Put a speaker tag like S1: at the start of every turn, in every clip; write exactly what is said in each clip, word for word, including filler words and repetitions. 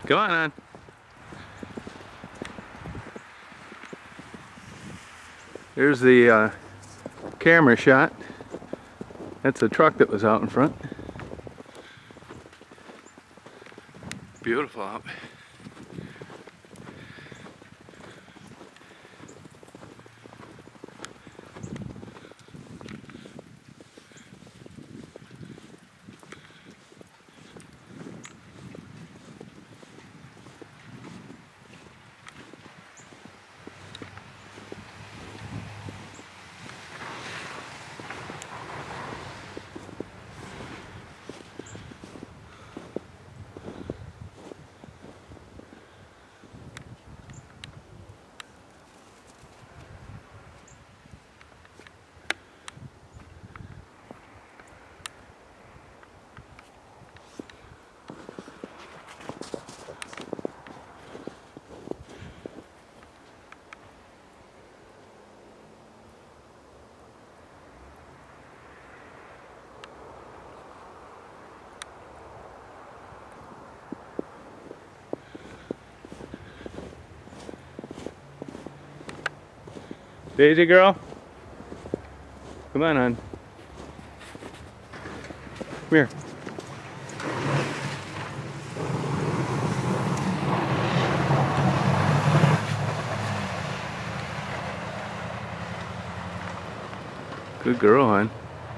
S1: Come on, hon. Here's the uh, camera shot. That's a truck that was out in front. Beautiful out. Daisy girl, come on, hon. Come here. Good girl, hon.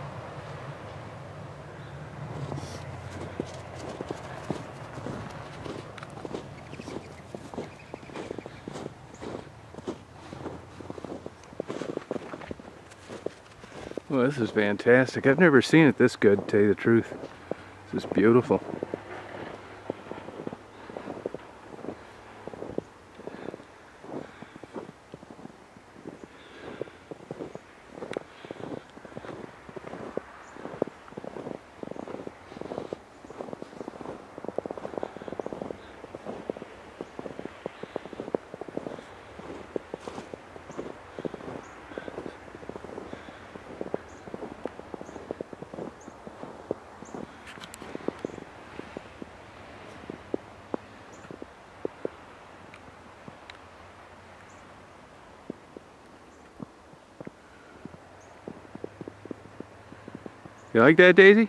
S1: Well, this is fantastic. I've never seen it this good, to tell you the truth. This is beautiful. You like that, Daisy?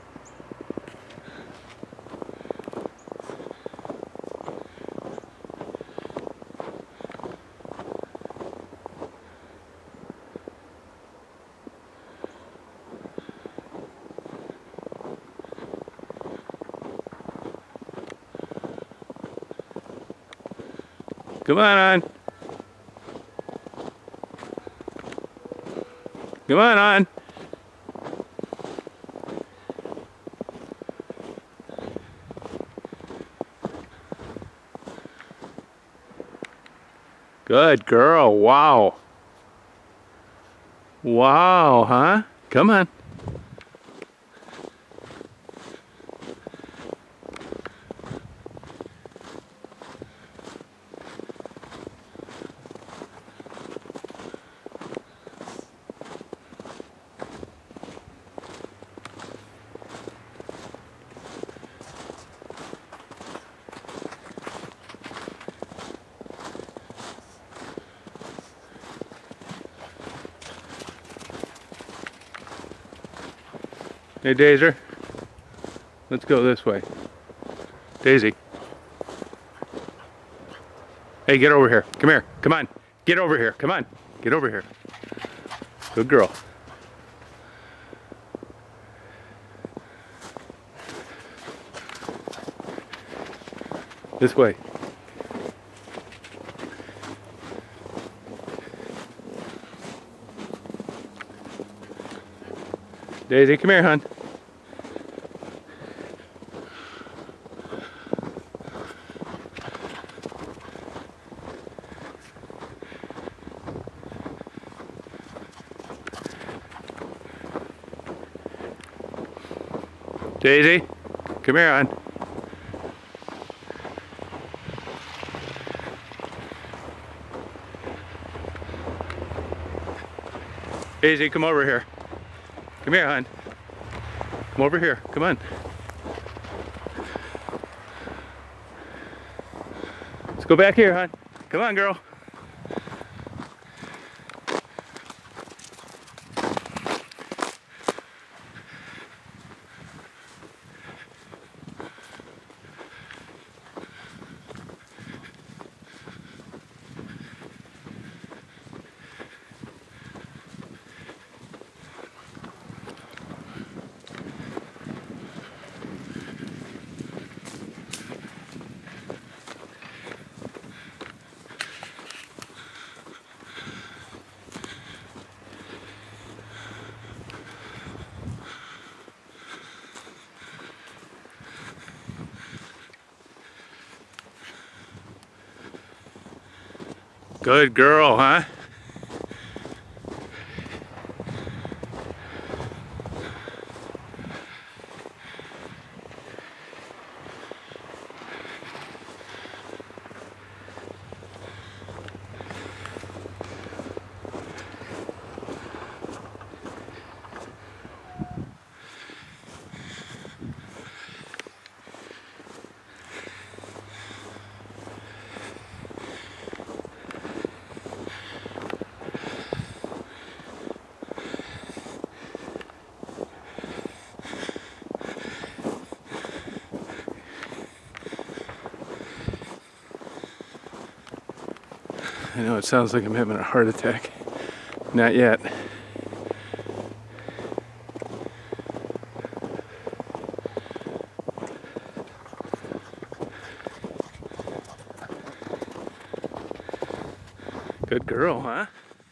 S1: Come on, on. Come on, on. Good girl. Wow. Wow, huh? Come on. Hey, Daisy, let's go this way. Daisy. Hey, get over here. Come here. Come on. Get over here. Come on. Get over here. Good girl. This way. Daisy, come here, hon. Daisy, come here, hon. Daisy, come over here. Come here, hon. Come over here. Come on. Let's go back here, hon. Come on, girl. Good girl, huh? I know it sounds like I'm having a heart attack. Not yet. Good girl, huh?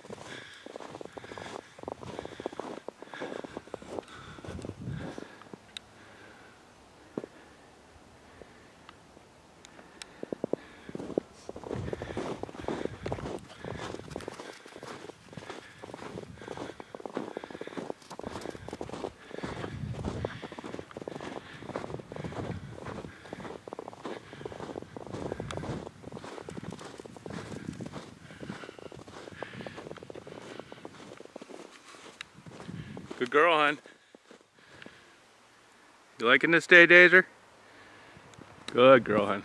S1: Good girl, hon. You liking this day, Dazer? Good girl, hon.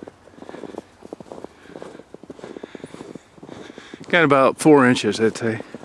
S1: Got about four inches, I'd say.